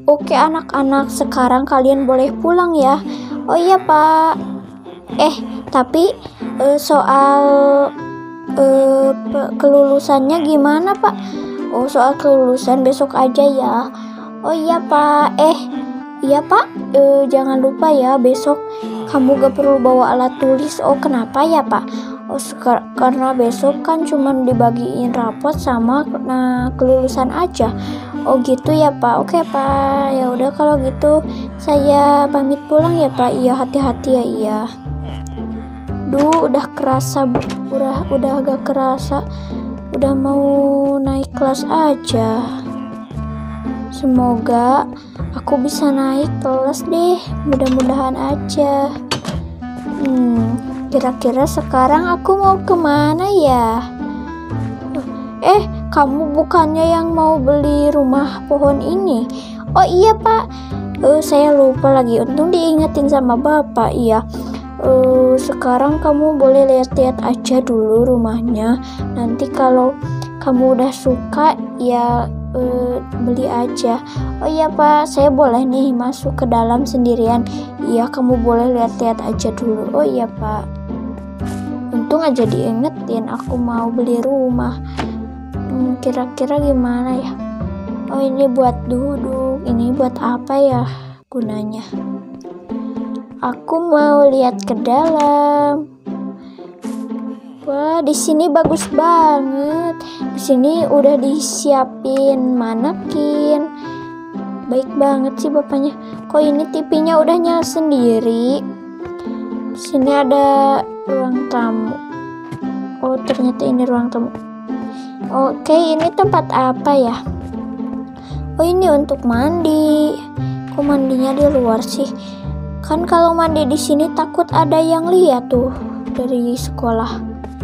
Oke anak-anak, sekarang kalian boleh pulang ya. Oh iya Pak. Tapi soal kelulusannya gimana Pak? Oh soal kelulusan besok aja ya. Oh iya Pak. Iya Pak. Jangan lupa ya besok kamu gak perlu bawa alat tulis. Oh kenapa ya Pak? Oh karena besok kan cuma dibagiin rapot sama kelulusan aja. Oh gitu ya Pak. Oke Pak. Ya udah kalau gitu saya pamit pulang ya Pak. Iya hati-hati ya. Iya. Udah kerasa udah agak kerasa. Udah mau naik kelas aja. Semoga aku bisa naik kelas deh. Mudah-mudahan aja. Kira-kira sekarang aku mau kemana ya? Kamu bukannya yang mau beli rumah pohon ini? Oh iya Pak. Saya lupa lagi. Untung diingetin sama Bapak. Iya. Sekarang kamu boleh lihat-lihat aja dulu rumahnya. Nanti kalau kamu udah suka ya beli aja. Oh iya Pak, saya boleh nih masuk ke dalam sendirian? Iya, kamu boleh lihat-lihat aja dulu. Oh iya Pak. Untung aja diingetin aku mau beli rumah. Kira-kira gimana ya? Oh ini buat duduk. Ini buat apa ya gunanya? Aku mau lihat ke dalam. Wah, di sini bagus banget. Di sini udah disiapin manekin. Baik banget sih bapaknya. Kok ini TV-nya udah nyala sendiri? Di sini ada ruang tamu. Oh, ternyata ini ruang tamu. Oke, ini tempat apa ya? Oh, ini untuk mandi. Kok mandinya di luar sih? Kan kalau mandi di sini takut ada yang lihat tuh dari sekolah.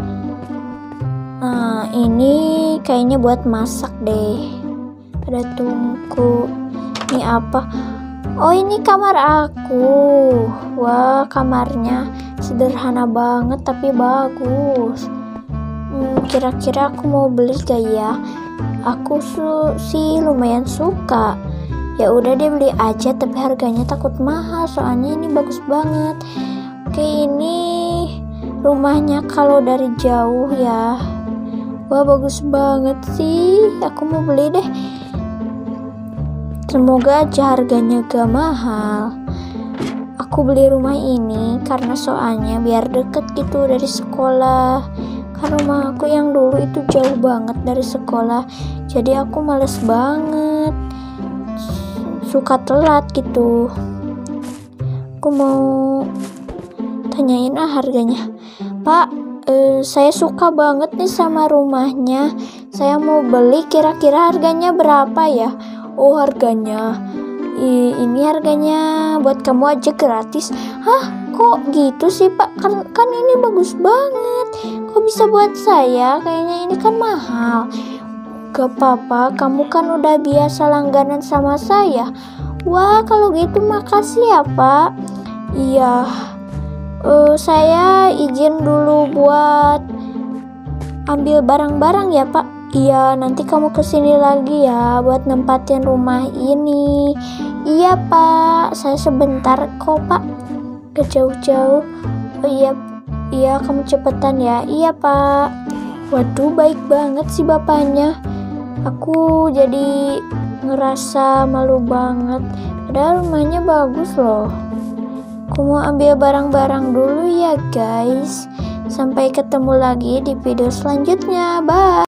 Nah, ini kayaknya buat masak deh. Ada tungku. Ini apa? Oh, ini kamar aku. Wah, kamarnya sederhana banget tapi bagus. Kira-kira aku mau beli gak ya? Aku sih lumayan suka. Ya udah deh beli aja, tapi harganya takut mahal soalnya ini bagus banget. Oke, ini rumahnya kalau dari jauh ya. Wah, bagus banget sih. Aku mau beli deh. Semoga aja harganya gak mahal. Aku beli rumah ini karena soalnya biar deket gitu dari sekolah. Karena rumah aku yang dulu itu jauh banget dari sekolah. Jadi aku males banget. Suka telat gitu. Aku mau tanyain harganya. Pak, saya suka banget nih sama rumahnya. Saya mau beli, kira-kira harganya berapa ya? Oh, harganya ini harganya buat kamu aja gratis. Hah, kok gitu sih Pak? Kan ini bagus banget. Kok bisa buat saya? Kayaknya ini kan mahal. Gak apa-apa, kamu kan udah biasa langganan sama saya. Wah, kalau gitu makasih ya Pak. Iya, saya izin dulu buat ambil barang-barang ya Pak. Iya, nanti kamu kesini lagi ya buat nempatin rumah ini. Iya Pak, saya sebentar kok Pak. Gak jauh-jauh. Oh iya kamu cepetan ya. Iya Pak. Waduh, baik banget sih bapaknya. Aku jadi ngerasa malu banget. Padahal rumahnya bagus loh. Aku mau ambil barang-barang dulu ya guys. Sampai ketemu lagi di video selanjutnya. Bye.